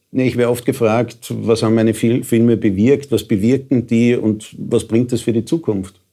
Nee, ich werde oft gefragt, was haben meine Filme bewirkt, was bewirken die und was bringt das für die Zukunft?